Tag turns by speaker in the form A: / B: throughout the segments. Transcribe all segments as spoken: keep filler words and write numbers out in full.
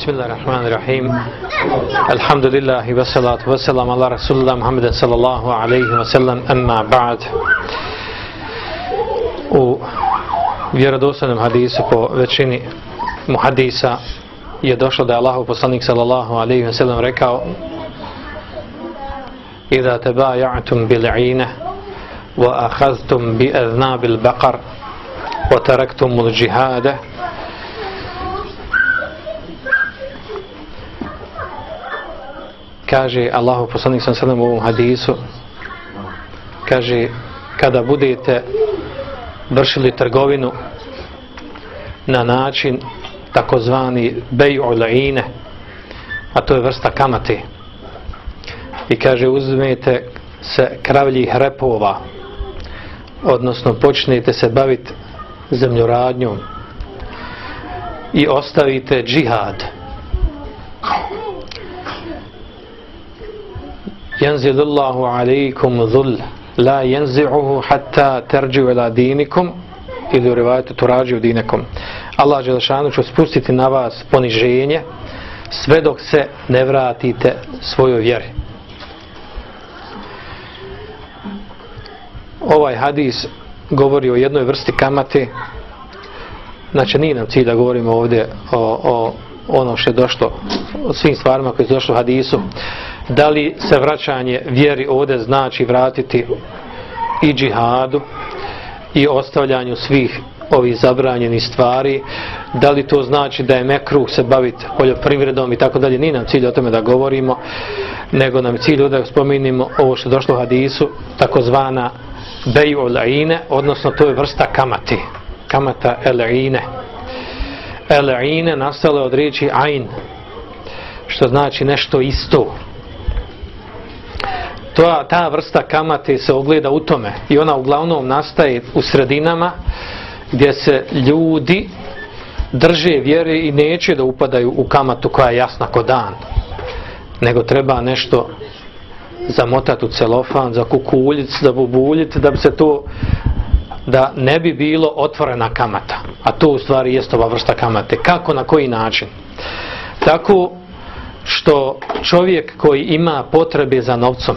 A: Bismillahirrahmanirrahim. Alhamdulillahi wa salatu wa salam ala rasulillah Muhammeden sallallahu alaihi wa sallam, amma ba'd. U vjerodostojnom hadisu po većini muhadisa je došlo da je Allahov poslanik sallallahu alaihi wa sallam rekao: Iza tabaya'tum bil'ina wa akhadhtum bi adnabil baqar wa taraktumul jihada kaže Allahov poslanik sallallahu alejhi ve sellem u ovom hadisu, kaže, kada budete vršili trgovinu na način takozvani bej'ul ine, a to je vrsta kamate, i kaže uzmete se kravljih repova, odnosno počnete se baviti zemljoradnjom i ostavite džihad, Yanzilullahu alaikum dhul la yanzi'uhu hatta terđu ila dinikum, ili u rivajetu turađu dinikum. Allah Đelešanu će spustiti na vas poniženje sve dok se ne vratite svojoj vjeri. Ovaj hadis govori o jednoj vrsti kamate. Znači nije nam cilj da govorimo ovdje o, o ono što je došlo, o svim stvarima koje su došlo u hadisu. Da li se vraćanje vjeri ovdje znači vratiti i džihadu i ostavljanju svih ovih zabranjenih stvari, da li to znači da je mekruh se baviti poljoprivredom i tako dalje. Nije nam cilj o tome da govorimo, nego nam je cilj da spominimo ovo što je došlo u hadisu, takozvana bej'ul ine, odnosno to je vrsta kamati, kamata el-ine. El-ine nastala od riječi ain, što znači nešto isto. Ta, ta vrsta kamate se ogleda u tome i ona uglavnom nastaje u sredinama gdje se ljudi drže vjere i neće da upadaju u kamatu koja je jasna ko dan, nego treba nešto zamotati u celofan, zakukuljit, da bubuljit, da bi se to, da ne bi bilo otvorena kamata, a to u stvari jest ova vrsta kamate. Kako, na koji način? Tako što čovjek koji ima potrebe za novcom,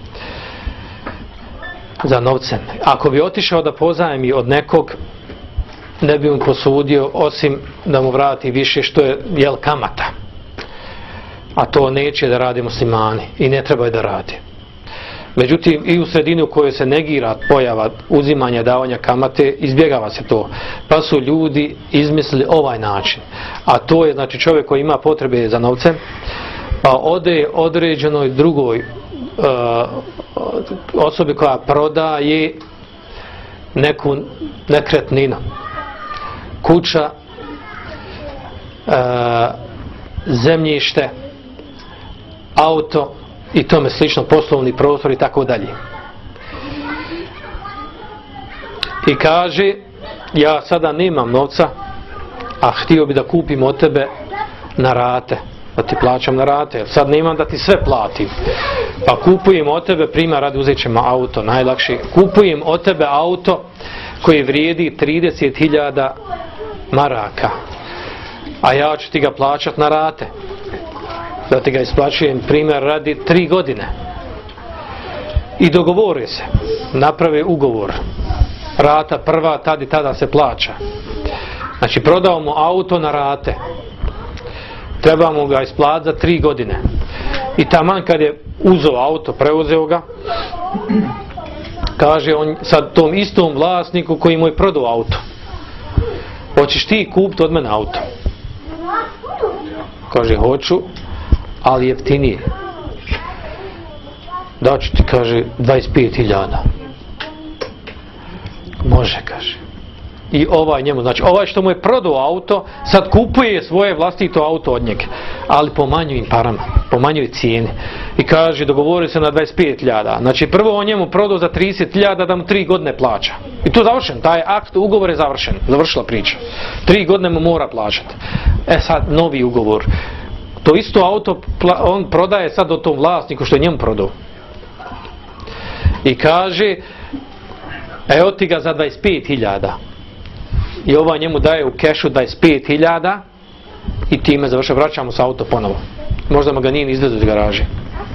A: za novcem, ako bi otišao da pozajmi od nekog, ne bi mu posudio osim da mu vrati više, što je jel kamata, a to neće da radi muslimani i ne treba da radi. Međutim, i u sredini u kojoj se negira pojava uzimanja i davanja kamate, izbjegava se to, pa su ljudi izmislili ovaj način, a to je, znači, čovjek koji ima potrebe za novcem, pa ode određenoj drugoj uh, osobi koja prodaje neku nekretninu, kuća, uh, zemljište, auto i tome slično, poslovni prostor i tako dalje. I kaže: ja sada nemam novca, a htio bi da kupim od tebe na rate, da ti plaćam na rate, sad nemam da ti sve platim, pa kupujem od tebe, prima radi, uzet ćemo auto, najlakše, kupujem od tebe auto koji vrijedi trideset hiljada maraka, a ja ću ti ga plaćat na rate, da ti ga isplaćujem, primjer radi, tri godine. I dogovore se, naprave ugovor, rata prva, tad i tada se plaća. Znači, prodao mu auto na rate, trebamo ga isplatiti za tri godine. I taman kad je uzeo auto, preuzeo ga, kaže on sad tom istom vlasniku koji mu je prodao auto: hoćeš ti kupiti od mene auto? Kaže: hoću, ali jeftinije. Daću ti, kaže, dvadeset pet hiljada. Može, kaže. I ovaj njemu, znači ovaj što mu je prodao auto, sad kupuje svoje vlastito auto od njega, ali po manjim parama, po manjoj cijeni. I kaže, dogovori se na dvadeset pet hiljada. Znači prvo on njemu prodao za trideset hiljada da mu tri godine plaća. I to je završen, taj akt, ugovor je završen, završila priča. Tri godine mu mora plaćati. E sad, novi ugovor. To isto auto on prodaje sad o tom vlasniku što je njemu prodao. I kaže: evo ti ga za dvadeset pet hiljada. I ova njemu daje u kešu dvadeset pet hiljada i time završava, vraćamo se auto ponovo. Možda mu ga nije izvezu iz garaže.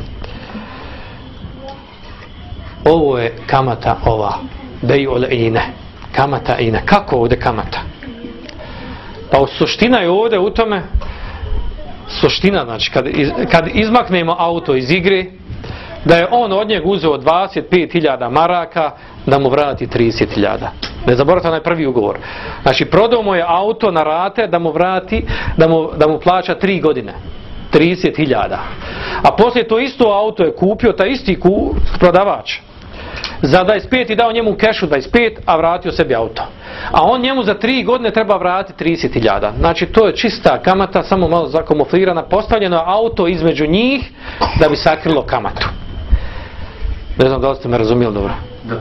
A: Ovo je kamata ova. Bej'ul ine. Kamata ine. Kako ovdje kamata? Pa suština je ovdje u tome, suština znači kad, iz, kad izmaknemo auto iz igre, da je on od njega uzeo dvadeset pet hiljada maraka, da mu vrati trideset hiljada. Ne zaboravite onaj prvi ugovor. Znači prodao mu je auto na rate da mu vrati, da mu, da mu plaća tri godine. trideset hiljada. A poslije to isto auto je kupio, taj isti ku, prodavač. Za dvadeset pet i dao njemu u kešu dvadeset pet, a vratio sebi auto. A on njemu za tri godine treba vratiti trideset hiljada. Znači to je čista kamata, samo malo zakamuflirana, postavljeno auto između njih da bi sakrilo kamatu. Ne znam da li ste me razumijeli dobro.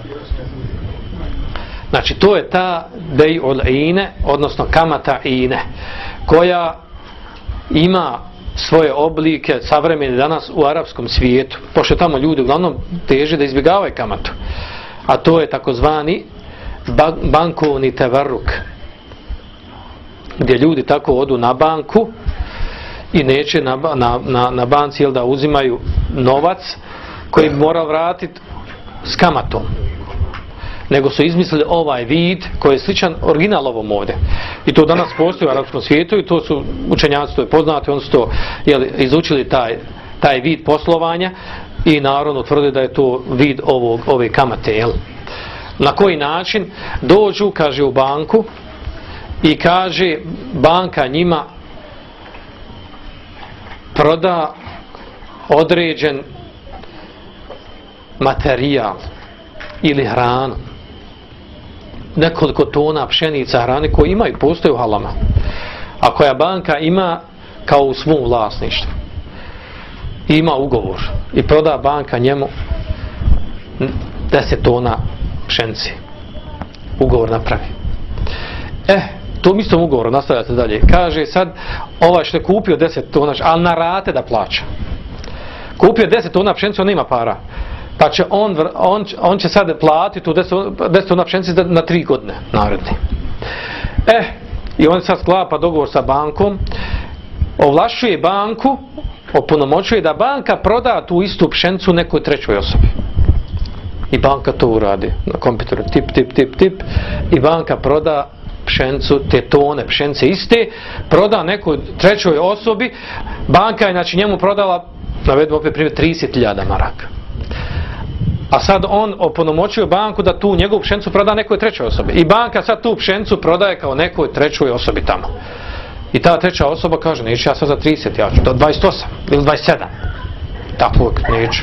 A: Znači to je ta bej'ul ine, odnosno kamata ine, koja ima svoje oblike savremene danas u arapskom svijetu, pošto tamo ljudi uglavnom teže da izbjegavaju kamatu. A to je takozvani bankovni tevarruk, gdje ljudi tako odu na banku i neće na, na, na, na banci jel, da uzimaju novac koji bi morao vratiti s kamatom, nego su izmislili ovaj vid koji je sličan originalovom ovdje. I to danas postoji u arapskom svijetu i to su učenjaci to je poznati, oni su to jel, izučili taj, taj vid poslovanja i naravno tvrde da je to vid ovog, ove kamate. Jel. Na koji način? Dođu, kaže, u banku i kaže banka njima proda određen materijal ili hranu, nekoliko tona pšenica hrane koje imaju, postoje u halama, a koja banka ima kao u svom vlasništvu. Ima ugovor i proda banka njemu deset tona pšenice. Ugovor napravi. Eh, tom istom ugovoru nastavljate dalje. Kaže sad, ovaj što je kupio deset tona, ali na rate da plaća. Kupio deset tona pšenice, on nema para. Pa će on, on, on će sad platiti tu deset tona pšenice na tri godine naredne. Eh, i on sad sklapa dogovor sa bankom, ovlašćuje banku, opunomoćuje da banka proda tu istu pšenicu nekoj trećoj osobi. I banka to uradi na kompjuteru, tip, tip, tip, tip, i banka proda pšenicu, te tone pšenice iste, proda nekoj trećoj osobi, banka je znači njemu prodala, navedemo opet primjer, trideset hiljada maraka. A sad on opunomoćuje banku da tu njegovu pšenicu proda nekoj trećoj osobi. I banka sad tu pšenicu prodaje kao nekoj trećoj osobi tamo. I ta treća osoba kaže, neću ja sad za trideset, ja ću do dvadeset osam ili dvadeset sedam. Tako neću.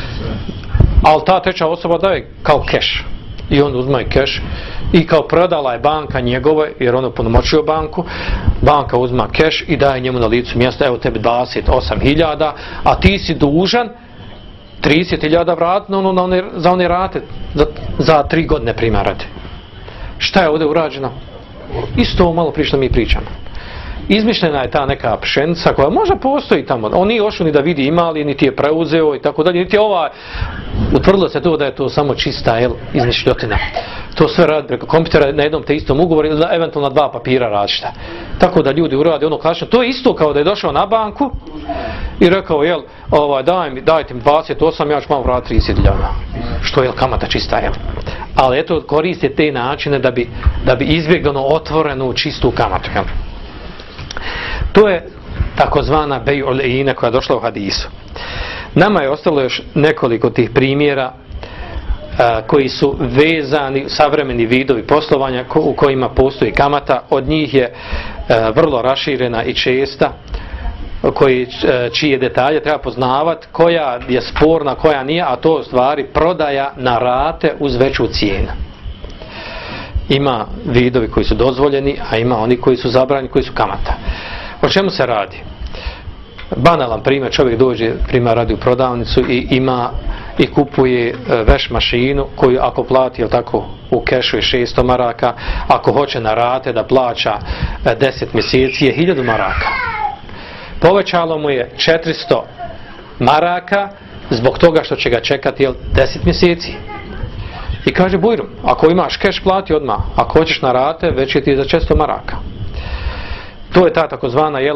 A: Ali ta treća osoba daje kao keš. I on uzma i keš. I kao prodala je banka njegove, jer on opunomoćuje banku, banka uzma keš i daje njemu na licu mjesta, evo tebi dvadeset osam hiljada, a ti si dužan trideset hiljada vratno ono, na one, za one rate, za, za tri godine primjerati. Šta je ovdje urađeno? Isto ovo malo prije što mi pričamo. Izmišljena je ta neka pšenica koja možda postoji tamo. On nije ošao ni da vidi ima li, niti je preuzeo i tako dalje. Niti ova, utvrdilo se to da je to samo čista jel, izmišljotina. To sve radi preko kompjutera na jednom te istom ugovoru ili eventualno na dva papira različita. Tako da ljudi urade ono klasično. To je isto kao da je došao na banku i rekao, jel, ovaj, daj mi, dajte mi dvadeset osam, ja ću malo vratiti trideset hiljada. Što je kamata čista, jel? Ali eto, koriste te načine da bi, da bi izbjegano otvorenu čistu kamatu, jel? To je takozvana bej'ul ine koja je došla u hadisu. Nama je ostalo još nekoliko tih primjera a, koji su vezani savremeni vidovi poslovanja ko, u kojima postoji kamata. Od njih je a, vrlo raširena i česta, koji, a, čije detalje treba poznavati, koja je sporna, koja nije, a to u stvari prodaja na rate uz veću cijenu. Ima vidovi koji su dozvoljeni, a ima oni koji su zabranjeni, koji su kamata. O čemu se radi? Banalan primjer, čovjek dođe, primjer, radi u prodavnicu i ima i kupuje veš mašinu koju ako plati, jel tako, u kešu je šesto maraka, ako hoće na rate da plaća deset mjeseci je hiljadu maraka. Povećalo mu je četiristo maraka zbog toga što će ga čekati jel, deset mjeseci. I kaže bujrum, ako imaš keš plati odmah, ako hoćeš na rate već je ti za četiristo maraka. To je ta takozvana jel,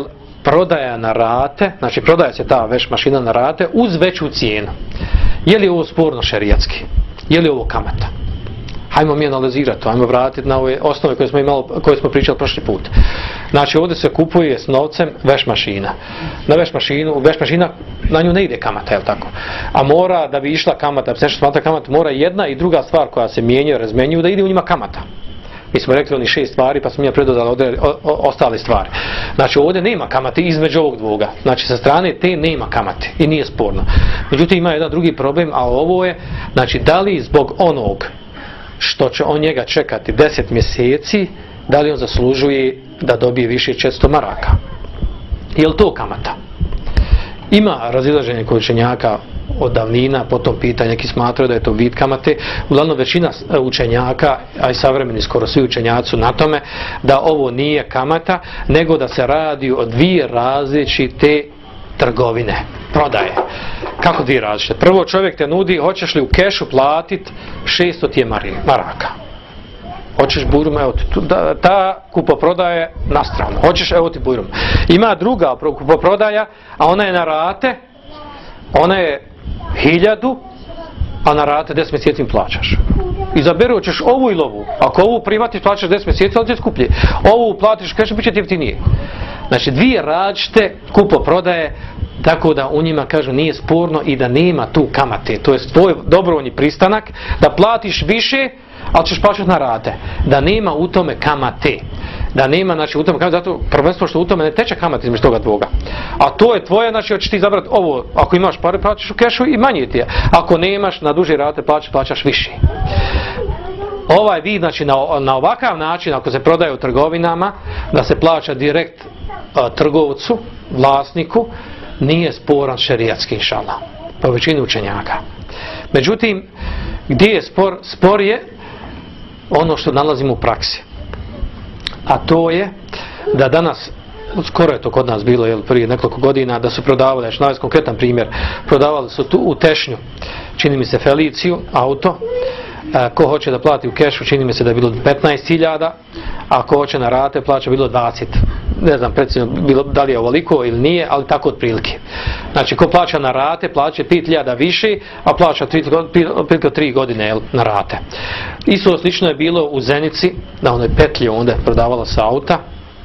A: prodaja na rate, znači prodaje se ta veš mašina na rate uz veću cijenu. Je li ovo sporno šerijatski? Je li ovo kamata? Hajmo mi analizirati to, hajmo vratiti na ove osnove koje smo, imali, koje smo pričali prošli put. Znači ovdje se kupuje s novcem veš mašina. Na veš mašinu, veš mašina, na nju ne ide kamata, je li tako? A mora, da bi išla kamata, da bi se nešto smatra kamata, mora jedna i druga stvar koja se mijenja, razmenjuju, da ide u njima kamata. Mi smo rekli oni šest stvari, pa smo mi predodali odre, o, o, ostale stvari. Znači ovdje nema kamate između ovog dvoga. Znači sa strane te nema kamate i nije sporno. Međutim ima jedan drugi problem, a ovo je, znači da li zbog onog što će on njega čekati deset mjeseci, da li on zaslužuje da dobije više četiristo maraka? Je li to kamata? Ima razilaženje kod učenjaka od davnina po tom pitanju, neki smatraju da je to vid kamate. Uglavnom većina učenjaka, a i savremeni skoro svi učenjaci su na tome da ovo nije kamata, nego da se radi o dvije različite trgovine, prodaje. Kako dvije različite? Prvo čovjek te nudi, hoćeš li u kešu platiti šesto ti je maraka. Hoćeš bujrum, evo ti, ta, ta kupoprodaje na stranu. Hoćeš, evo ti bujrum. Ima druga kupoprodaja, a ona je na rate, ona je hiljadu, a na rate deset mjeseci im plaćaš. Izaberu, hoćeš ovu ili ovu. Ako ovu privatiš, plaćaš deset mjeseci, ali će skuplje. Ovu platiš kešu, bit će ti jeftinije. Znači dvije različite kupoprodaje, tako da u njima kažu nije sporno i da nema tu kamate. To je tvoj dobrovoljni pristanak da platiš više, ali ćeš plaćati na rate. Da nema u tome kamate. Da nema, znači u tome kamate, zato prvenstveno što u tome ne teče kamate između toga dvoga. A to je tvoje, znači hoćeš ti izabrati ovo, ako imaš pare plaćaš u kešu i manje ti je. Ako nemaš, na duže rate plaćaš, plaćaš više. Ovaj vid, znači na, na ovakav način, ako se prodaje u trgovinama, da se plaća direkt a, trgovcu, vlasniku, nije sporan šerijatski, inšallah, po većini učenjaka. Međutim, gdje je spor? Spor je ono što nalazimo u praksi. A to je da danas, skoro je to kod nas bilo, jel, prije nekoliko godina, da su prodavali, znači navesti konkretan primjer, prodavali su tu u Tešnju, čini mi se Feliciju, auto, a, ko hoće da plati u kešu, čini mi se da je bilo petnaest hiljada, a ko hoće na rate, plaća bilo dvadeset. Ne znam precizno bilo, da li je ovoliko ili nije, ali tako otprilike. Znači, ko plaća na rate, plaća pet hiljada više, a plaća otprilike tri godine, jel, na rate. Isto slično je bilo u Zenici, na onoj petlji onda je prodavala se auta,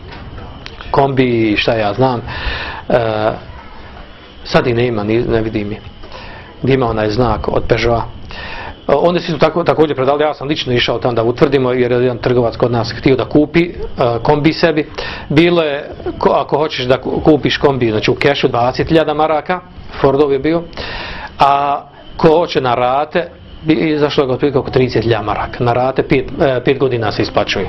A: kombi, šta ja znam, e, sad i ne ima, ne vidim je, gdje ima onaj znak od Peugeota. Onda su tako, također predali, ja sam lično išao tamo da utvrdimo, jer je jedan trgovac kod nas htio da kupi uh, kombi sebi. Bilo je, ko, ako hoćeš da kupiš kombi, znači u kešu dvadeset hiljada maraka, Fordov je bio, a ko hoće na rate, izašlo je otprilike oko trideset hiljada maraka. Na rate pet godina se isplaćuje.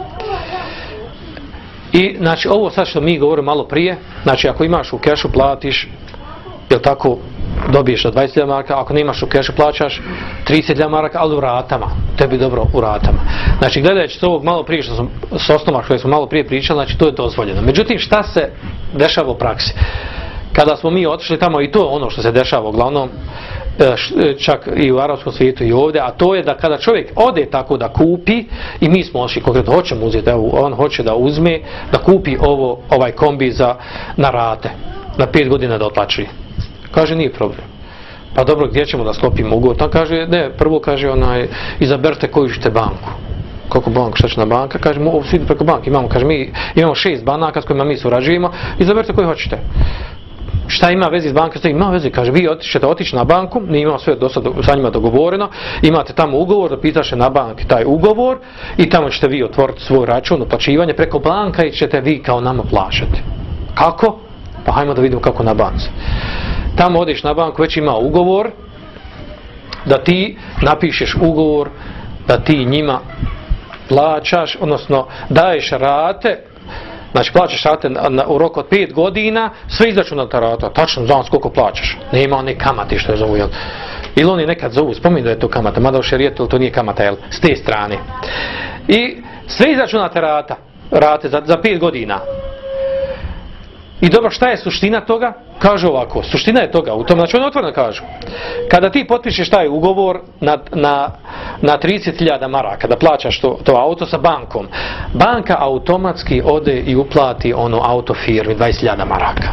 A: I znači ovo sad što mi govorimo malo prije, znači ako imaš u kešu platiš, jel tako, dobiješ na dvadeset hiljada maraka, ako nemaš u kešu plaćaš trideset hiljada maraka, ali u ratama, tebi dobro u ratama. Znači gledajući to malo prije što sam, s osnova koje smo malo prije pričali, znači to je dozvoljeno. Međutim, šta se dešava u praksi? Kada smo mi otišli tamo, i to je ono što se dešava uglavnom, čak i u arapskom svijetu i ovdje, a to je da kada čovjek ode tako da kupi, i mi smo ošli konkretno, hoćemo uzeti, evo, on hoće da uzme, da kupi ovo, ovaj kombi za, na rate, na pet godina da otplaćuje. Kaže, nije problem. Pa dobro, gdje ćemo da sklopimo ugovor? On kaže, ne, prvo kaže, onaj, izaberte koju ćete banku. Koliko banku, šta će na banka? Kaže, ovo svi preko banke. Imamo, kaže, mi imamo šest banaka s kojima mi surađujemo, izaberte koju hoćete. Šta ima vezi s bankom? Ima vezi, kaže, vi ćete otići na banku, mi imamo sve do sada sa njima dogovoreno, imate tamo ugovor, da pitaše na banki taj ugovor i tamo ćete vi otvoriti svoj račun, uplaćivanje preko banka i ćete vi kao nama plaćati. Kako? Pa hajmo da vidimo kako na banci. Tamo odeš na banku, već ima ugovor, da ti napišeš ugovor, da ti njima plaćaš, odnosno daješ rate, znači plaćaš rate na, na, u roku od pet godina, sve izračunata rata, tačno znaš koliko plaćaš. Nema one kamate što je zovu, jel? Ili oni nekad zovu, spominju da je to kamata, mada u šerijetu to nije kamata, jel? S te strane. I sve izračunate rata, rate za, za pet godina. I dobro, šta je suština toga? kaže ovako, suština je toga, u tom, znači oni otvoreno kažu, kada ti potpišeš taj ugovor na, na, na trideset hiljada maraka, da plaćaš to, to auto sa bankom, banka automatski ode i uplati ono auto firmi dvadeset hiljada maraka.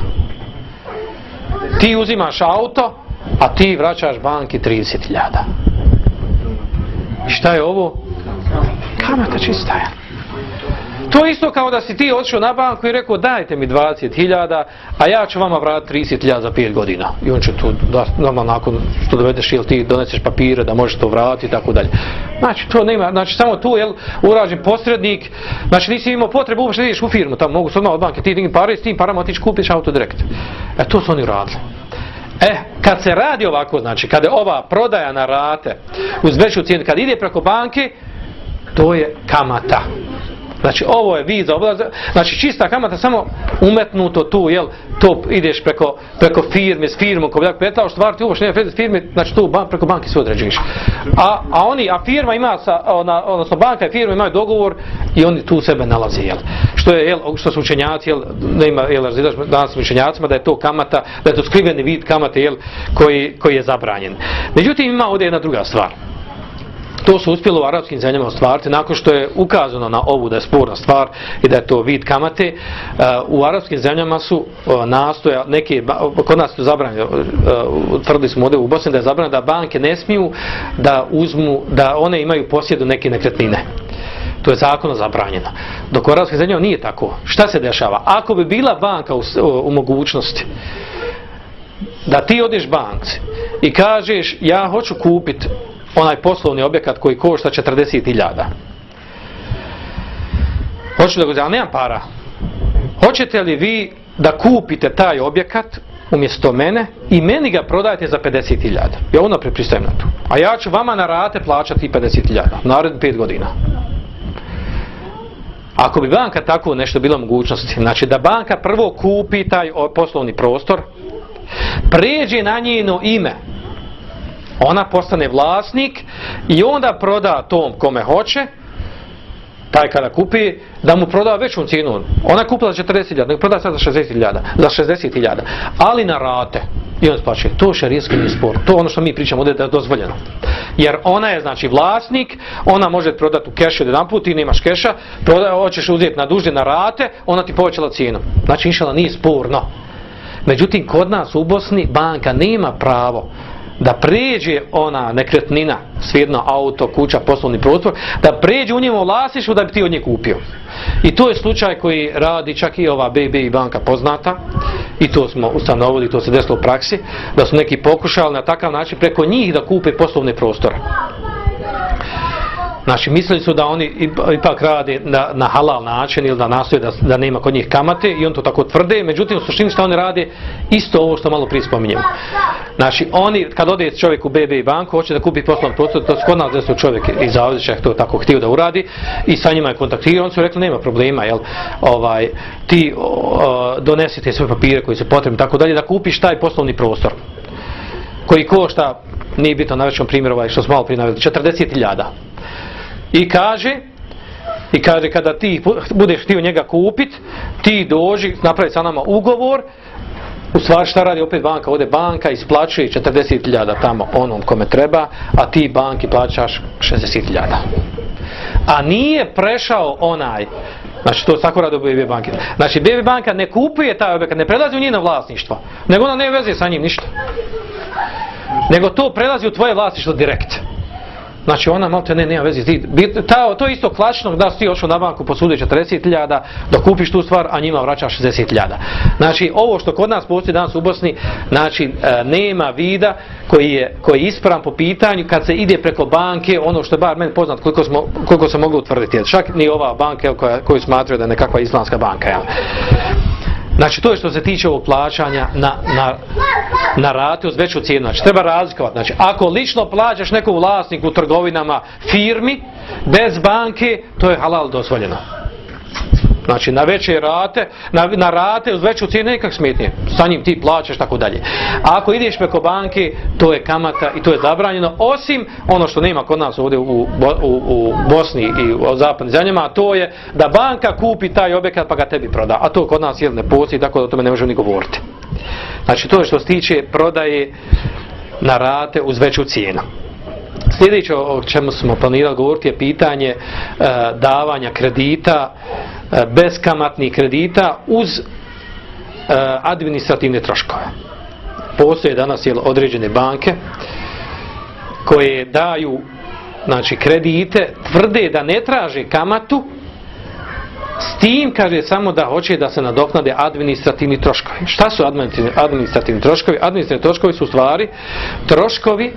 A: Ti uzimaš auto, a ti vraćaš banki trideset hiljada. I šta je ovo? Kamata čista je. To je isto kao da si ti otišao na banku i rekao dajte mi dvadeset hiljada, a ja ću vama vratiti trideset hiljada za pet godina. I on će tu, normalno nakon što dovedeš ili ti doneseš papire da možeš to vratiti i tako dalje. Znači to nema, znači samo tu je urađen posrednik, znači nisi imao potrebu uopšte da ideš u firmu, tamo mogu se odmah od banke, ti digni pare i s tim parama otići kupiš auto direkt. E to su oni radili. E, kad se radi ovako, znači kada je ova prodaja na rate uz veću cijenu, kad ide preko banke, to je kamata. Znači ovo je vid za oblaz, znači čista kamata samo umetnuto tu, jel, to ideš preko, preko firme, s firmom, ko bi tako petao, stvar ti uvoš nema veze s firme, znači tu ban, preko banke se određuješ. A, a oni, a firma ima, sa, ona, odnosno banka i firma imaju dogovor i oni tu sebe nalaze, jel. Što je, jel, što su učenjaci, jel, ne ima, jel, razlidaš danas učenjacima da je to kamata, da je to skriveni vid kamate, jel, koji, koji je zabranjen. Međutim, ima ovdje jedna druga stvar. To su uspjelo u arapskim zemljama ostvariti nakon što je ukazano na ovu da je sporna stvar i da je to vid kamate. U arapskim zemljama su nastoja, neke, kod nas su zabranjeno, tvrdili smo ovdje u Bosni da je zabranjeno da banke ne smiju da uzmu, da one imaju posjedu neke nekretnine. To je zakonom zabranjeno. Dok u arapskim zemljama nije tako. Šta se dešava? Ako bi bila banka u, u mogućnosti da ti odeš banci i kažeš ja hoću kupiti onaj poslovni objekat koji košta četrdeset hiljada. Hoću da ga uzem, ali nemam para. Hoćete li vi da kupite taj objekat umjesto mene i meni ga prodajete za pedeset hiljada? Ja unaprijed pristajem na to. A ja ću vama na rate plaćati pedeset hiljada. Narednih pet godina. Ako bi banka tako nešto bila mogućnosti, znači da banka prvo kupi taj poslovni prostor, pređe na njeno ime, ona postane vlasnik i onda proda tom kome hoće, taj kada kupi, da mu proda većom cijenu. Ona kupila za četrdeset hiljada, nek proda sad za šezdeset hiljada, za šezdeset hiljada, ali na rate. I on splaće, to šerijski nije spor, to ono što mi pričamo ovdje da je dozvoljeno. Jer ona je znači vlasnik, ona može prodati u kešu jedan put, ti nemaš keša, proda, hoćeš uzeti na dužne na rate, ona ti povećala cijenu. Znači inšala nije sporno. Međutim, kod nas u Bosni banka nema pravo da pređe ona nekretnina, svijedno auto, kuća, poslovni prostor, da pređe u njemu vlasništvo da bi ti od nje kupio. I to je slučaj koji radi čak i ova B B I banka poznata, i to smo ustanovili, to se desilo u praksi, da su neki pokušali na takav način preko njih da kupe poslovne prostore. Znači, mislili su da oni ipak rade na, na halal način ili da nastoje da, da nema kod njih kamate i on to tako tvrde, međutim u suštini što oni rade isto ovo što malo prije spominjemo. Znači, oni, kad ode čovjek u B B I banku, hoće da kupi poslovni prostor, to skoro nas desilo čovjek iz Avdića to tako htio da uradi i sa njima je kontaktirao, oni su rekli nema problema, jel, ovaj, ti o, donesite sve papire koji su potrebni, tako dalje, da kupiš taj poslovni prostor koji košta, nije bitno na većom primjeru ovaj, što smo malo prije naveli, četrdeset hiljada. I kaže, i kaže kada ti budeš htio njega kupit, ti dođi, napravi sa nama ugovor, u stvari šta radi opet banka, ovdje banka isplaćuje četrdeset hiljada tamo onom kome treba, a ti banki plaćaš šezdeset hiljada. A nije prešao onaj, znači to tako radi u B B banki. Znači B B banka ne kupuje taj objekat, ne prelazi u njeno vlasništvo, nego ona ne veze sa njim ništa. Nego to prelazi u tvoje vlasništvo direkt. Znači ona malo te ne, nema veze. Ta, to je isto klasično da si ti ošao na banku posuditi četrdeset hiljada, da kupiš tu stvar, a njima vraćaš šezdeset hiljada. Znači ovo što kod nas postoji danas u Bosni, znači e, nema vida koji je, koji je ispravan po pitanju kad se ide preko banke, ono što je bar meni poznat koliko, smo, koliko se moglo utvrditi. Čak ni ova banka koja, koju smatraju da je nekakva islamska banka. Jel? Znači to je što se tiče ovog plaćanja na, na, na rate uz veću cijenu. Znači treba razlikovati. Znači ako lično plaćaš nekom vlasniku u trgovinama firmi bez banke, to je halal dozvoljeno. Znači na veće rate, na, na rate uz veću cijenu nekak smetnije. Sa njim ti plaćaš tako dalje. A ako ideš preko banke, to je kamata i to je zabranjeno. Osim ono što nema kod nas ovdje u, u, u Bosni i u zapadnim zemljama, a to je da banka kupi taj objekat pa ga tebi proda. A to kod nas jel ne postoji, tako da o tome ne možemo ni govoriti. Znači to je što se tiče prodaje na rate uz veću cijenu. Sljedeće o čemu smo planirali govoriti je pitanje e, davanja kredita, e, beskamatnih kredita uz e, administrativne troškove. Postoje danas jel, određene banke koje daju znači, kredite, tvrde da ne traže kamatu, s tim kaže samo da hoće da se nadoknade administrativni troškovi. Šta su administrativni troškovi? Administrativni troškovi su u stvari troškovi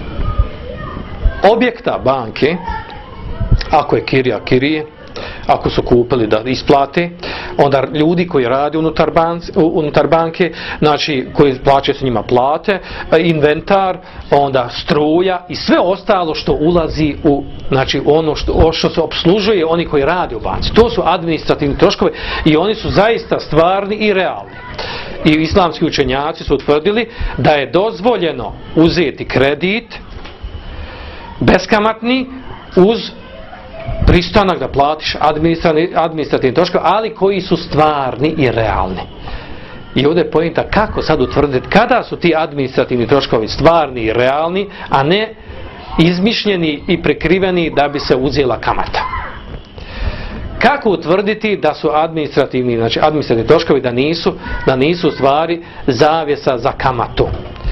A: objekta banke, ako je kirija kirije, ako su kupili da isplate, onda ljudi koji rade unutar, banci, unutar banke, znači koji plaćaju se njima plate, inventar, onda struja i sve ostalo što ulazi u znači ono što, što se obslužuje oni koji rade u banci. To su administrativni troškovi i oni su zaista stvarni i realni. I islamski učenjaci su utvrdili da je dozvoljeno uzeti kredit beskamatni uz pristanak da platiš administrativni troškove, ali koji su stvarni i realni. I ovdje je poenta kako sad utvrditi kada su ti administrativni troškovi stvarni i realni, a ne izmišljeni i prekriveni da bi se uzela kamata. Kako utvrditi da su administrativni, znači administrativni troškovi da nisu, da nisu u stvari zavjesa za kamatu?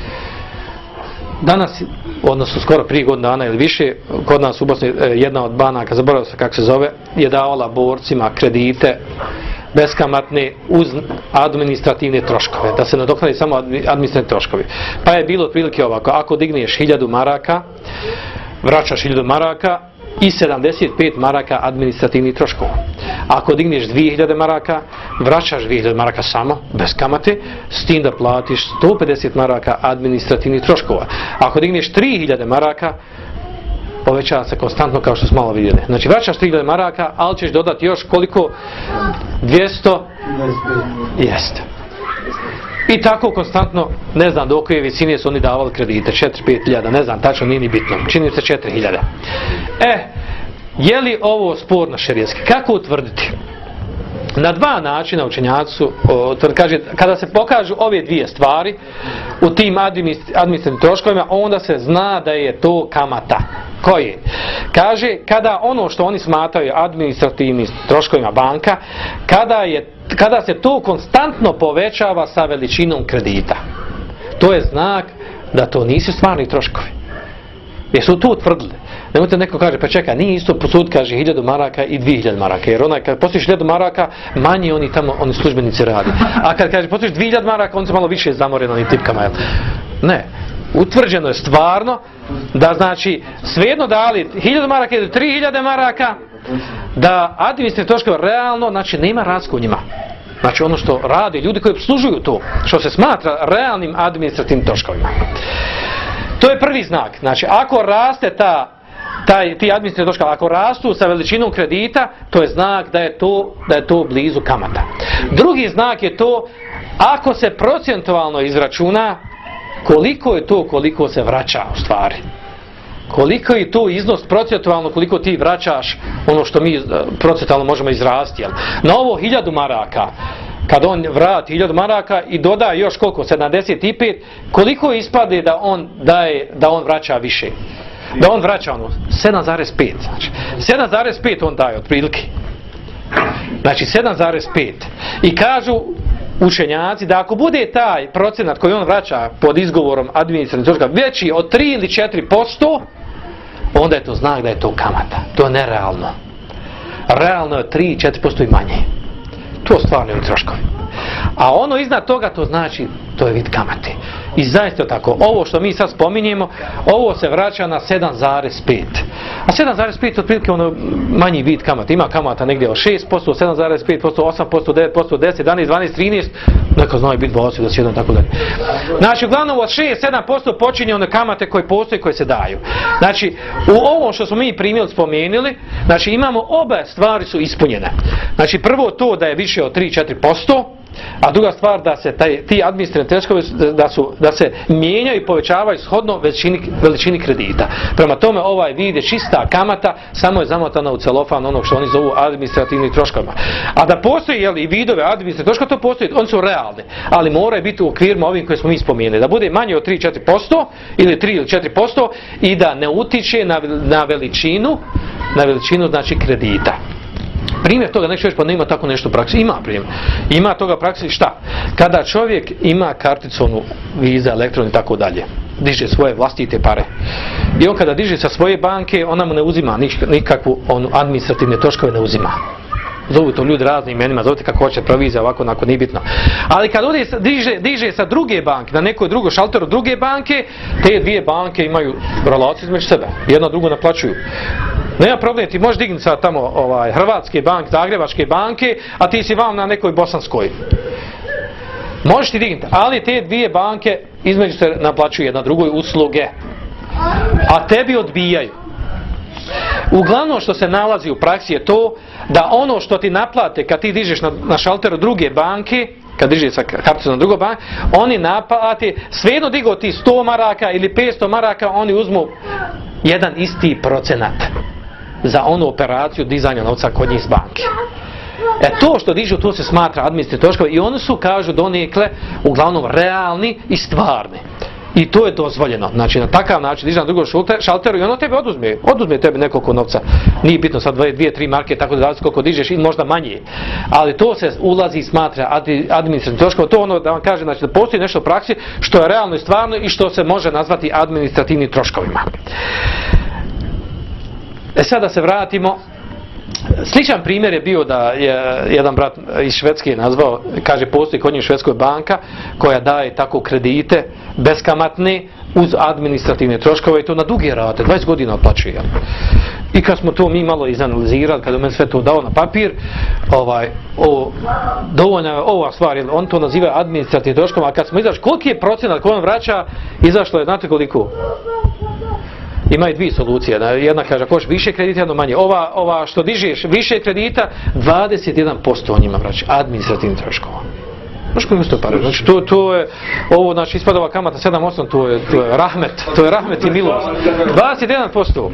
A: Danas, odnosno skoro prije godina dana ili više, kod nas u Bosni jedna od banaka, zaboravio sam kako se zove, je davala borcima kredite beskamatne uz administrativne troškove, da se nadoknadi samo administrativni troškovi. Pa je bilo otprilike ovako, ako digneš hiljadu maraka, vraćaš hiljadu maraka i sedamdeset pet maraka administrativnih troškova. Ako digneš dvije hiljade maraka, vraćaš dvije hiljade maraka samo, bez kamate, s tim da platiš sto pedeset maraka administrativnih troškova. Ako digneš tri hiljade maraka, povećava se konstantno kao što smo malo vidjeli. Znači vraćaš tri hiljade maraka, ali ćeš dodati još koliko? dvjesto? Jeste. I tako konstantno, ne znam do koje visine su oni davali kredite, četiri pet hiljada, ne znam, tačno nije ni bitno, čini se četiri hiljade. E, je li ovo sporno šerijski? Kako utvrditi? Na dva načina učenjaci su, kaže, kada se pokažu ove dvije stvari u tim administrativnim troškovima, onda se zna da je to kamata. Koji? Kaže, kada ono što oni smatraju administrativnim troškovima banka, kada, je, kada se to konstantno povećava sa veličinom kredita. To je znak da to nisu stvarni troškovi. Jesu to utvrdili? Nemojte neko kaže, pa čekaj, nije isto posud, kaže, hiljadu maraka i dvije hiljade maraka. Jer onaj, kad postojiš hiljadu maraka, manje oni tamo, oni službenici radi. A kad kaže, postojiš dvije hiljade maraka, on se malo više zamoren onim tipkama. Ne. Utvrđeno je stvarno da znači svejedno dali hiljadu maraka ili tri hiljade maraka, da administrativni troškovi realno, znači nema razlike u njima. Znači ono što rade ljudi koji obslužuju to, što se smatra realnim administrativnim troškovima. To je prvi znak. Znači ako raste ta, taj, ti administrativni troškovi, ako rastu sa veličinom kredita, to je znak da je to, da je to blizu kamata. Drugi znak je to ako se procentualno izračuna koliko je to, koliko se vraća u stvari. Koliko je to iznos procentualno, koliko ti vraćaš ono što mi procentualno možemo izrasti. Na ovo hiljadu maraka, kad on vrati hiljadu maraka i doda još koliko, sedamdeset pet, koliko ispade da on daje, da on vraća više? Da on vraća ono, sedam zarez pet. Znači, sedam zarez pet on daje otprilike. Znači sedam zarez pet. I kažu učenjaci da ako bude taj procenat koji on vraća pod izgovorom administrativnih troškova veći od tri ili četiri posto, onda je to znak da je to kamata. To je nerealno. Realno je tri do četiri posto i manje. To stvarno je troškovi. A ono iznad toga to znači to je vid kamate. I zaista tako, ovo što mi sad spominjemo, ovo se vraća na sedam zarez pet. A sedam zarez pet je otprilike ono manji vid kamata. Ima kamata negdje od šest posto, sedam zarez pet posto, osam posto, devet posto, deset, jedanaest, dvanaest, trinaest, neka znaju biti dvadeset, dvadeset jedan, tako dalje. Znači, uglavnom od šest do sedam posto počinje one kamate koje postoje, koje se daju. Znači, u ovom što smo mi primjeli spomenuli, znači imamo obe stvari su ispunjene. Znači, prvo to da je više od tri do četiri posto, A druga stvar da se taj, ti administrativni troškovi da, su, da se mijenjaju i povećavaju shodno veličini, veličini kredita. Prema tome ovaj vid je čista kamata, samo je zamotana u celofan onog što oni zovu administrativnim troškovima. A da postoji jel, i vidove administrativnih troškova, to postoji, oni su realni, ali moraju biti u okvirima ovim koje smo mi spomenuli. Da bude manje od tri do četiri posto ili tri ili četiri posto i da ne utiče na, na veličinu, na veličinu znači kredita. Primjer toga, neću reći pa ne ima tako nešto u praksi, ima primjer. Ima toga u praksi šta? Kada čovjek ima karticu, onu Visa, Elektron i tako dalje, diže svoje vlastite pare. I on kada diže sa svoje banke, ona mu ne uzima nikakvu onu administrativne troškove ne uzima. Zovu to ljudi raznim imenima, zovite kako hoće, provizija, ovako, onako, nije bitno. Ali kad ode, diže, diže sa druge banke, na nekoj drugoj šalteru druge banke, te dvije banke imaju relaciju između sebe. Jedna drugu naplaćuju. Nema problem, ti možeš dignuti sad tamo ovaj, Hrvatske banke, Zagrebačke banke, a ti si vam na nekoj bosanskoj. Možeš ti dignuti, ali te dvije banke između se naplaćuju jedna drugoj usluge. A tebi odbijaju. Uglavnom što se nalazi u praksi je to da ono što ti naplate kad ti dižeš na, na šalteru druge banke, kad dižeš sa karticom na drugu banku, oni naplate, svejedno digo ti sto maraka ili petsto maraka, oni uzmu jedan isti procenat za onu operaciju dizanja novca kod njih s banke. E to što dižu, to se smatra administrativni troškovi i oni su, kažu donekle, uglavnom realni i stvarni. I to je dozvoljeno. Znači na takav način diže na drugom šalteru i ono tebe oduzme. Oduzme tebe nekoliko novca. Nije bitno sad dvije, dvije, tri marke, tako da koliko dižeš i možda manje. Ali to se ulazi i smatra administrativnim troškom. To ono da vam kaže, znači da postoji nešto u praksi što je realno i stvarno i što se može nazvati administrativnim troškovima. E sad da se vratimo. Sličan primjer je bio da je jedan brat iz Švedske nazvao, kaže postoji kod njih u Švedskoj banka koja daje tako kredite beskamatne uz administrativne troškove i to na duge rate, dvadeset godina otplaćuje. I kad smo to mi malo izanalizirali, kad je meni sve to dao na papir, ovaj, o, dovoljna je ova stvar, jer on to naziva administrativnim troškom, a kad smo izašli, koliki je procenat koji on vraća, izašlo je, znate koliko? Imaju dvije solucije. Jedna kaže ako hoćeš više kredita, jedno manje. Ova, ova što dižeš više kredita, dvadeset jedan posto on njima vraća administrativnim troškova. Znaš koji isto pare? Znači to, to je, ovo znači ispada ova kamata sedam osam, to je, to je rahmet, to je rahmet i milost. dvadeset jedan posto.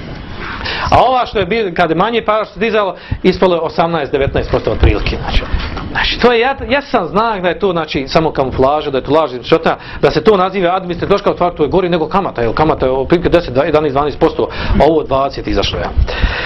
A: A ova što je bil, kad je manje para što dizalo, ispalo je osamnaest do devetnaest posto otprilike. Znači, znači to je jasan znak da je to znači samo kamuflaža, da je to lažna izmišljotina, da se to naziva administrativni troškovi, stvar to je gori nego kamata, jer kamata je otprilike deset, jedanaest, dvanaest posto, a ovo dvadeset izašlo je.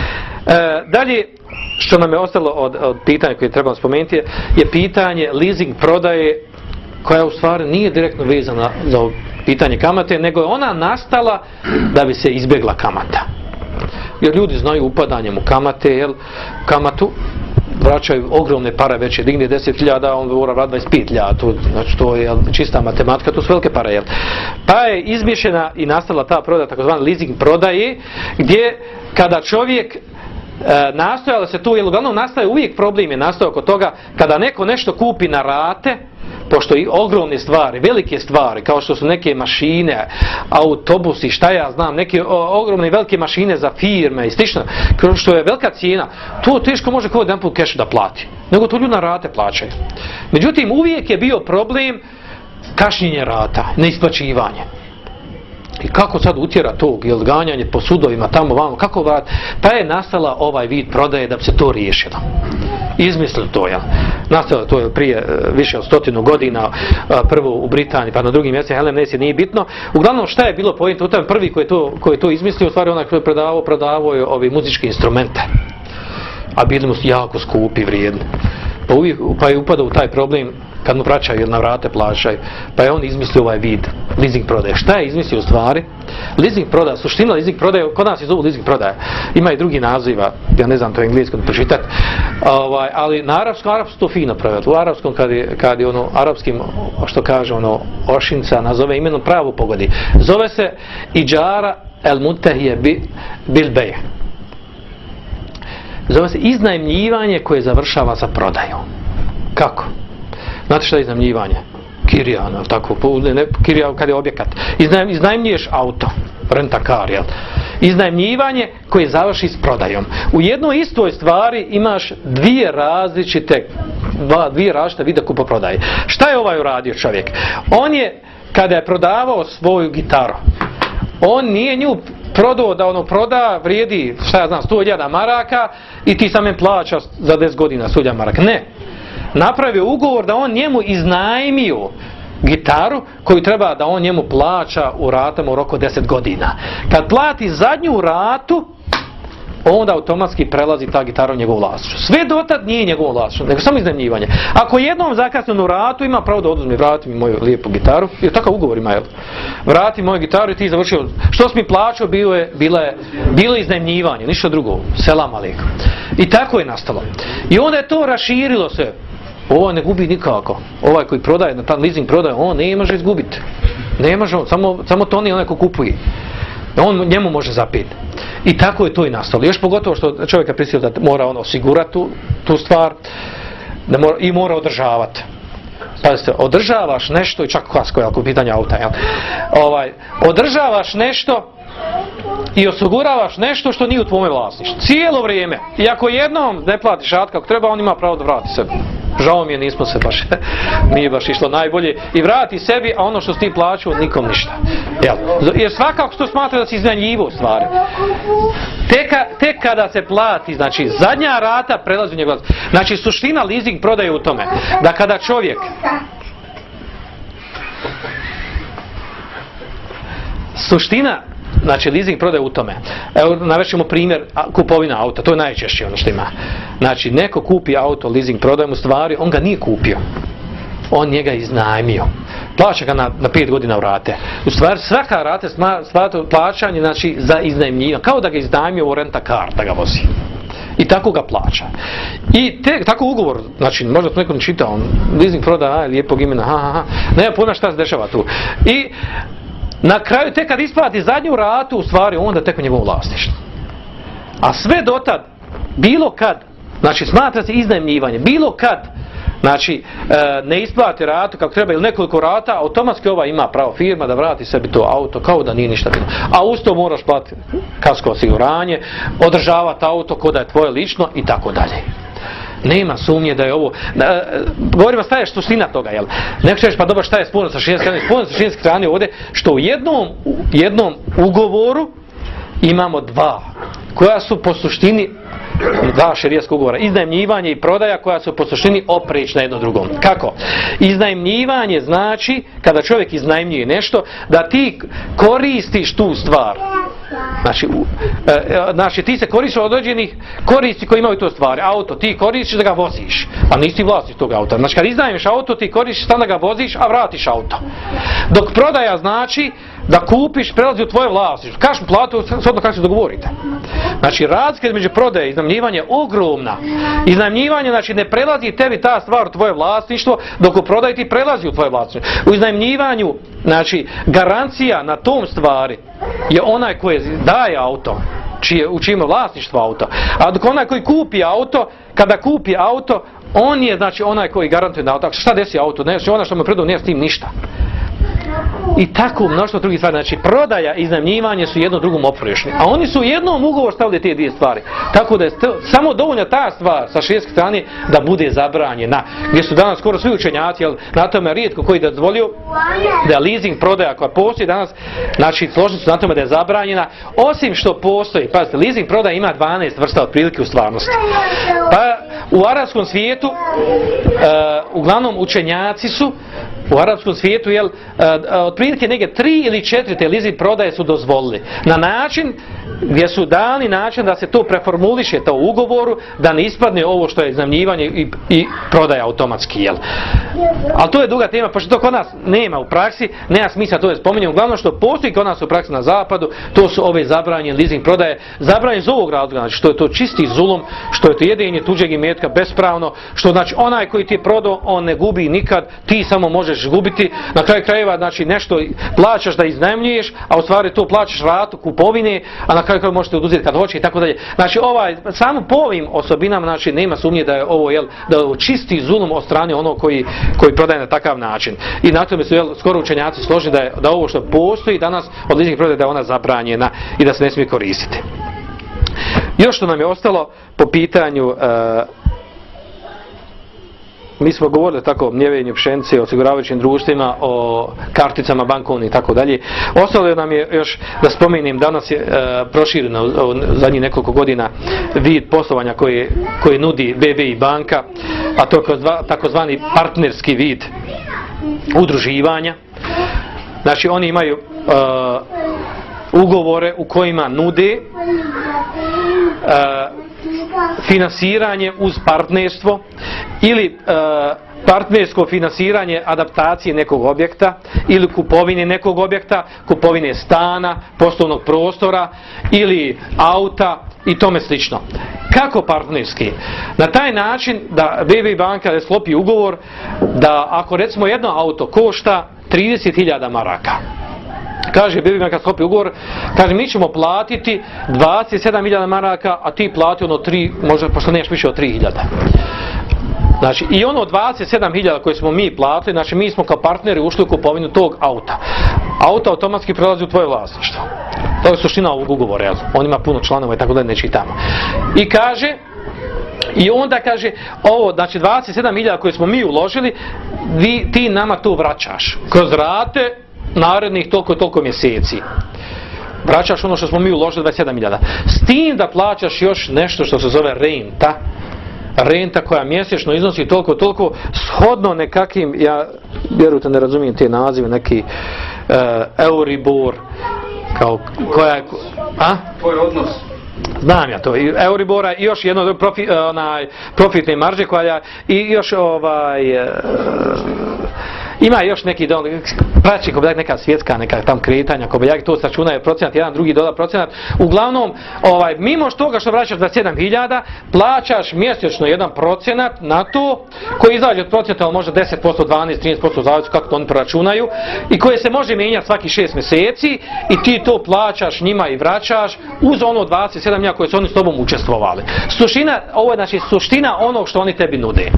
A: E, dalje, što nam je ostalo od, od pitanja koje trebamo spomenuti je, je pitanje leasing prodaje koja u stvari nije direktno vezana za pitanje kamate, nego je ona nastala da bi se izbjegla kamata. Jer ljudi znaju upadanjem u kamate, jel, kamatu, vraćaju ogromne pare, već je digne deset hiljada, on mora vrat dvadeset pet hiljada, to, znači to je jel, čista matematika, to su velike pare. Jel. Pa je izmišljena i nastala ta prodaja, takozvana leasing prodaje, gdje kada čovjek e, nastojala se tu, jer uglavnom nastaje uvijek problem je nastao oko toga, kada neko nešto kupi na rate, pošto i ogromne stvari, velike stvari, kao što su neke mašine, autobusi, šta ja znam, neke o, ogromne i velike mašine za firme i slično, što je velika cijena, to teško može kod jedan put kešu da plati, nego to ljudi na rate plaćaju. Međutim, uvijek je bio problem kašnjenje rata, neisplaćivanje. I kako sad utjera tog, jel, ganjanje po sudovima, tamo, vamo, kako vrat, pa je nastala ovaj vid prodaje da bi se to riješilo. Izmislili to, jel? Nastalo to je prije više od stotinu godina, prvo u Britaniji, pa na drugim mjesecima, Helen Ness je nije bitno. Uglavnom, šta je bilo pojent u tom, prvi koji je to, koji je to izmislio, u stvari onaj koji je prodavao, prodavao je ovi muzičke instrumente. A bili mu jako skupi, vrijedni. Pa, uvijek, pa je upadao u taj problem kad mu vraćaju ili na vrate plaćaju, pa je on izmislio ovaj vid leasing prodaje. Šta je izmislio u stvari? Leasing prodaja, suština leasing prodaje, kod nas je zovu leasing prodaja, ima i drugi naziva, ja ne znam to engleskom pročitati, ovaj, ali na arapskom, arapskom to fino pravi. U arapskom kad je, kad je ono, arapskim, što kaže ono, ošinca, nazove imenom pravu pogodi. Zove se Iđara el Muntehije bil bej. Zove se iznajmljivanje koje završava sa prodajom. Kako? Znate šta je iznajmljivanje? Kirijana, tako, ne, kirija kad je objekat. Iznajm, iznajmljuješ auto, renta car, jel? Iznajmljivanje koje završi s prodajom. U jednoj istoj stvari imaš dvije različite dva, dvije različite vide kupoprodaje. Šta je ovaj uradio čovjek? On je, kada je prodavao svoju gitaru, on nije nju prodao da ono proda, vrijedi, šta ja znam, sto hiljada maraka i ti sam plaćaš za deset godina sto hiljada maraka. Ne. Napravio ugovor da on njemu iznajmio gitaru koju treba da on njemu plaća u ratama u roku deset godina. Kad plati zadnju ratu, onda automatski prelazi ta gitara u njegovu vlasništvo. Sve dotad nije njegovo vlasništvo, nego samo iznajmljivanje. Ako jednom zakasnenu ratu ima pravo da oduzme, vrati mi moju lijepu gitaru, jer takav ugovor ima, jel? Vrati moju gitaru i ti završio. Što si mi plaćao, bilo je, bilo je, bilo je iznajmljivanje, ništa drugo. Selam alejkum. I tako je nastalo. I onda je to raširilo se. Ovaj ne gubi nikako. Ovaj koji prodaje, na tam leasing prodaje, on ne može izgubiti. Ne može on, samo, samo to nije onaj ko kupuje. On njemu može zapiti. I tako je to i nastalo. Još pogotovo što čovjeka prisilio da mora on osigurati tu, tu stvar da mora, i mora održavati. Pazite, održavaš nešto, i čak kasko je ako pitanje auta, jel? Ovaj, održavaš nešto i osiguravaš nešto što nije u tvome vlasništvu. Cijelo vrijeme. I ako jednom ne platiš rat kako treba, on ima pravo da vrati sebi. Žao mi je, nismo se baš, nije baš išlo najbolje. I vrati sebi, a ono što si ti plaćao, nikom ništa. Jel? Jer svakako što smatra da si iznajmljivo stvari. Tek, tek kada se plati, znači zadnja rata prelazi u njegov. Znači suština leasing prodaje u tome da kada čovjek suština znači leasing prodaje u tome. Evo navešćemo primjer kupovina auta, to je najčešće ono što ima. Znači neko kupi auto, leasing prodaje mu stvari, on ga nije kupio. On njega iznajmio. Plaća ga na, na pet godina u rate. U stvari svaka rate stvara plaćanje znači za iznajmljivanje, kao da ga iznajmio u renta car da ga vozi. I tako ga plaća. I te, tako ugovor, znači možda to neko ne čita, on leasing prodaje, lijepog imena, ha, ha, ha. Nema pojma šta se dešava tu. I na kraju, tek kad isplati zadnju ratu, u stvari, onda tek u njegovom vlasništvu. A sve dotad, bilo kad, znači smatra se iznajmljivanje, bilo kad, znači e, ne isplati ratu kako treba ili nekoliko rata, automatski ova ima pravo firma da vrati sebi to auto kao da nije ništa bilo. A uz to moraš platiti kasko osiguranje, održavati auto kao da je tvoje lično i tako dalje. Nema sumnje da je ovo, da, govorimo šta je suština toga, jel? Neko ćeš pa dobro šta je sporno sa širijetske strane, sporno sa širijetske strane ovdje, što u jednom, jednom ugovoru imamo dva, koja su po suštini, dva širijetska ugovora, iznajmljivanje i prodaja koja su po suštini oprečna jedno drugom. Kako? Iznajmljivanje znači, kada čovjek iznajmljuje nešto, da ti koristiš tu stvar. Znači, u, e, znači ti se koristiš od određenih koristi koji imaju to stvari. Auto ti koristiš da ga voziš, a nisi vlasnik tog auta. Znači kad iznajmiš auto ti koristiš samo da ga voziš, a vratiš auto. Dok prodaja znači da kupiš, prelazi u tvoje vlasništvo. Kaš mu platu, shodno kako se dogovorite. Znači razlika između prodaje i iznajmljivanja je ogromna. Iznajmljivanje znači ne prelazi tebi ta stvar u tvoje vlasništvo, dok u prodaji ti prelazi u tvoje vlasništvo. U iznajmljivanju znači garancija na tom stvari je onaj koji daje auto, čije, u čijem vlasništvo auto. A dok onaj koji kupi auto, kada kupi auto, on je znači onaj koji garantuje na auto. Šta desi auto? Ne, ona što mu predao, nije s tim ništa. I tako mnoštvo drugih stvari. Znači prodaja i iznajmljivanje su jedno drugom oprečni. A oni su u jednom ugovoru stavili te dvije stvari. Tako da je samo dovoljna ta stvar sa širijetske strane da bude zabranjena. Gdje su danas skoro svi učenjaci, jel, na tome rijetko koji da dozvolio da je leasing prodaja koja postoji danas, znači složni su na tome da je zabranjena, osim što postoji, pazite, leasing prodaja ima dvanaest vrsta otprilike u stvarnosti. Pa u arapskom svijetu, uh, uglavnom učenjaci su u arapskom svijetu, jel, uh, otprilike neke tri ili četiri te leasing prodaje su dozvolili. Na način gdje su dali način da se to preformuliše to u ugovoru, da ne ispadne ovo što je iznajmljivanje i, i prodaja automatski, jel. Ali to je druga tema, pošto to kod nas nema u praksi, nema smisla to je spominjeno. Uglavnom što postoji kod nas u praksi na zapadu, to su ove zabranjene leasing prodaje, zabranjene iz ovog razloga, znači što je to čisti zulum, što je to jedenje tuđeg imetka bespravno, što znači onaj koji ti je prodao, on ne gubi nikad, ti samo možeš gubiti, na kraju krajeva znači nešto plaćaš da iznajmljuješ, a u stvari to plaćaš ratu kupovine, a na kraju krajeva možete oduzeti kad hoće i tako dalje. Znači ovaj, samo po ovim osobinama znači nema sumnje da je ovo, jel, da je ovo čisti zulum od strane onog koji, koji prodaje na takav način. I na tome su, jel, skoro učenjaci složili da je da ovo što postoji danas od leasing prodaje da je ona zabranjena i da se ne smije koristiti. Još što nam je ostalo po pitanju uh, mi smo govorili tako o mljevenju pšenice, o osiguravajućim društvima, o karticama bankovnim i tako dalje. Ostalo nam je još da spomenem, danas je e, prošireno u zadnjih nekoliko godina vid poslovanja koje, koje nudi B V I banka, a to je takozvani partnerski vid udruživanja. Znači oni imaju e, ugovore u kojima nude e, finansiranje uz partnerstvo ili e, partnersko finansiranje adaptacije nekog objekta ili kupovine nekog objekta, kupovine stana, poslovnog prostora ili auta i tome slično. Kako partnerski? Na taj način da B V I banka sklopi ugovor da ako recimo jedno auto košta trideset hiljada maraka, kaže B V I banka sklopi ugovor, kaže mi ćemo platiti dvadeset sedam hiljada maraka, a ti plati ono tri, možda pošto nemaš više od tri hiljade. Znači, i ono dvadeset sedam hiljada koje smo mi platili, znači mi smo kao partneri ušli u kupovinu tog auta. Auto automatski prelazi u tvoje vlasništvo. To je suština ovog ugovora, jel? On ima puno članova i tako da ne čitamo. I kaže, i onda kaže, ovo, znači dvadeset sedam hiljada koje smo mi uložili, vi, ti nama to vraćaš. Kroz rate narednih toliko i toliko mjeseci. Vraćaš ono što smo mi uložili dvadeset sedam hiljada. S tim da plaćaš još nešto što se zove renta. Renta koja mjesečno iznosi toliko, toliko shodno nekakvim, ja vjerujte ne razumijem te nazive, neki uh, Euribor, kao koja je, a?
B: Koji je odnos?
A: Znam ja to, i Euribora i još jedno profi, onaj, profitne marže koja i još ovaj uh, ima još neki don, praći ko bi neka svjetska neka tam kretanja, ko bi to sačunaju procenat, jedan drugi doda procenat. Uglavnom, ovaj, mimo toga što vraćaš dvadeset sedam hiljada, plaćaš mjesečno jedan procenat na to, koji izađe od procenata, ali možda deset posto, dvanaest, trinaest posto, zavisno kako to oni proračunaju, i koje se može mijenjati svaki šest mjeseci, i ti to plaćaš njima i vraćaš uz ono dvadeset sedam hiljada koje su oni s tobom učestvovali. Suština, ovo je znači suština onog što oni tebi nude.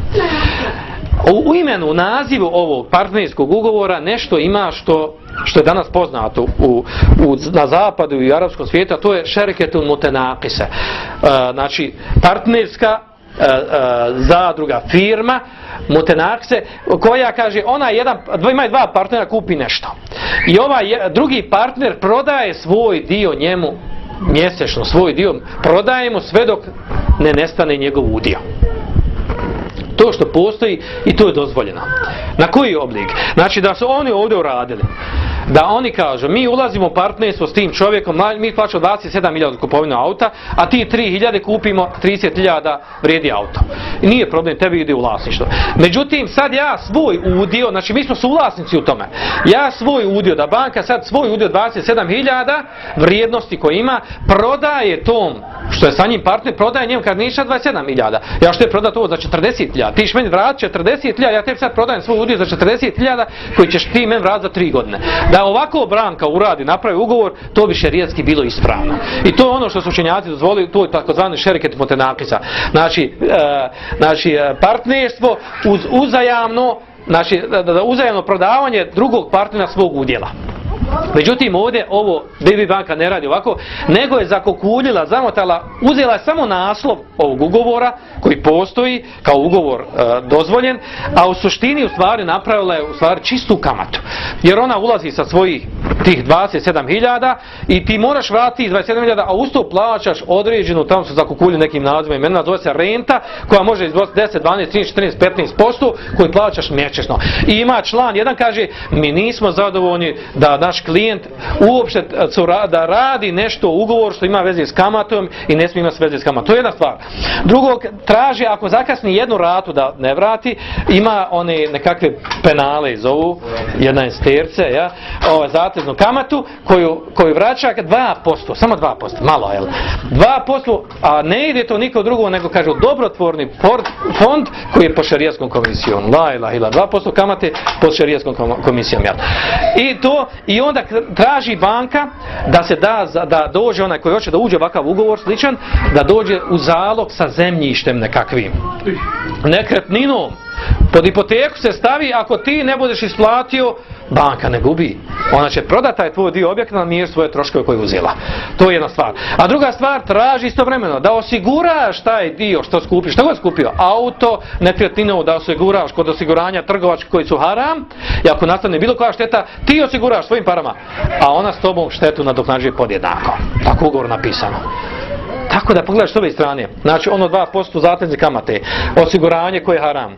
A: U, u imenu, u nazivu ovog partnerskog ugovora nešto ima što, što je danas poznato u, u, na zapadu i u arapskom svijetu, a to je šereketun mutenakise. Uh, znači, partnerska uh, uh, zadruga, firma, mutenakise, koja kaže, ona jedan, ima dva partnera kupi nešto. I ovaj drugi partner prodaje svoj dio njemu mjesečno, svoj dio prodaje mu sve dok ne nestane njegov udio. To što postoji i to je dozvoljeno. Na koji oblik? Znači da su oni ovdje uradili, da oni kažu mi ulazimo u partnerstvo s tim čovjekom, mi plaćamo dvadeset sedam hiljada kupovinu auta, a ti tri hiljade kupimo trideset hiljada vrijedi auto. I nije problem, tebi ide u vlasništvo. Međutim, sad ja svoj udio, znači mi smo suvlasnici u tome, ja svoj udio, da banka sad svoj udio dvadeset sedam hiljada vrijednosti koji ima, prodaje tom što je sa njim partner, prodaje njemu kad niša dvadeset sedam hiljada. Ja što je prodati ovo za četrdeset hiljada, ti ćeš meni vratiti četrdeset hiljada, ja tebi sad prodajem svoj udio za četrdeset hiljada koji ćeš ti meni vratiti za tri godine. Da ovako branka uradi, napravi ugovor, to bi šerijatski bilo ispravno. I to je ono što su učenjaci dozvolili, to je takozvani šereket mutenakisa. Znači, e, znači partnerstvo uz uzajamno, znači da, da uzajamno prodavanje drugog partnera svog udjela. Međutim, ovdje ovo B V I banka ne radi ovako, nego je zakokuljila, zamotala, uzela je samo naslov ovog ugovora koji postoji kao ugovor e, dozvoljen, a u suštini u stvari napravila je u stvari čistu kamatu. Jer ona ulazi sa svojih tih dvadeset sedam hiljada i ti moraš vratiti dvadeset sedam hiljada, a usto plaćaš određenu, tamo su zakokuljili nekim nazivom imena, zove se renta, koja može iznositi deset, dvanaest, trinaest, četrnaest, petnaest posto koji plaćaš mjesečno. I ima član jedan kaže, mi nismo zadovoljni da naš klijent uopšte da radi nešto u ugovor što ima veze s kamatom i ne smije imati veze s kamatom. To je jedna stvar. Drugo, traži ako zakasni jednu ratu da ne vrati, ima one nekakve penale iz ovu, jedna esterce, ja, ovaj, zateznu kamatu koju, koju vraća dva posto, samo dva posto, malo, jel? dva posto, a ne ide to niko drugo nego kažu dobrotvorni fond koji je po šerijskom komisijom. La ilaha illa, dva posto kamate po šerijskom komisijom, jel? I to, i onda traži banka da se da, da dođe onaj koji hoće da uđe ovakav ugovor sličan, da dođe u zalog sa zemljištem nekakvim, nekretninom Pod hipoteku se stavi ako ti ne budeš isplatio, banka ne gubi. Ona će prodati taj tvoj dio objekta na mir svoje troškove koje je uzela. To je jedna stvar. A druga stvar, traži istovremeno da osiguraš taj dio što skupiš. Što god skupio? Auto, nekretninu, da osiguraš kod osiguranja trgovački koji su haram. I ako nastane bilo koja šteta, ti osiguraš svojim parama. A ona s tobom štetu nadoknađuje podjednako. Tako ugovor napisano. Tako da pogledaš s ove strane, znači ono dva posto zatezne kamate, osiguranje koje je haram,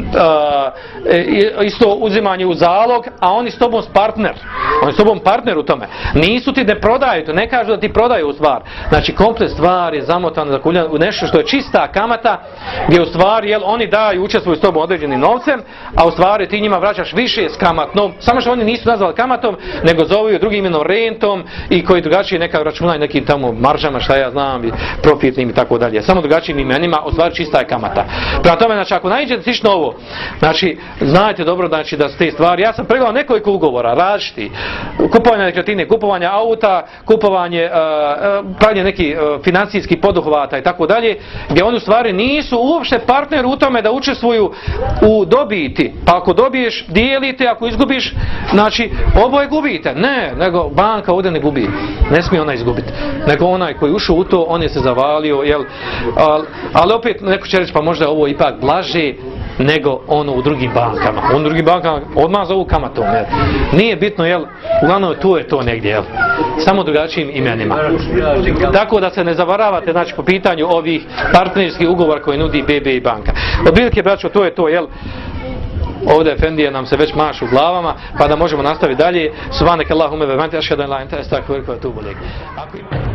A: e, isto uzimanje u zalog, a oni s tobom partner, oni s tobom partner u tome, nisu ti, ne prodaju to, ne kažu da ti prodaju u stvar, znači komplet stvar je zamotana, zakuljana u nešto što je čista kamata, gdje u stvari, jel, oni daju, učestvuju s tobom određenim novcem, a u stvari ti njima vraćaš više s kamatnom, samo što oni nisu nazvali kamatom, nego zovu drugim imenom rentom i koji drugačije neka računaju nekim tamo maržama, šta ja znam, profitnim i tako dalje. Samo drugačijim imenima, u stvari čista je kamata. Prema tome, znači, ako naiđete slično ovo, znači, znajte dobro, znači, da ste stvari, ja sam pregledao nekoliko ugovora, različiti, kupovanje nekretnine, kupovanje auta, kupovanje, uh, pravljenje neki uh, financijski poduhvata i tako dalje, gdje oni u stvari nisu uopšte partner u tome da učestvuju u dobiti. Pa ako dobiješ, dijelite, ako izgubiš, znači, oboje gubite. Ne, nego banka ovdje ne gubi. Ne smije ona izgubiti. Nego onaj koji ušao u to, on je se zavalio, jel, ali, ali opet neko će reći, pa možda je ovo ipak blaže nego ono u drugim bankama. U drugim bankama odmah zovu kamatom, jel. Nije bitno, jel, uglavnom tu je to negdje, jel. Samo drugačijim imenima. Tako da se ne zavaravate, znači, po pitanju ovih partnerskih ugovora koje nudi B B I banka. Otprilike, braćo, to je to, jel. Ovdje efendije nam se već mašu u glavama, pa da možemo nastaviti dalje. Subhanak Allahumme ve bihamdike, ašhadu an la ilaha illa anta, astaghfiruka wa atubu ilaik.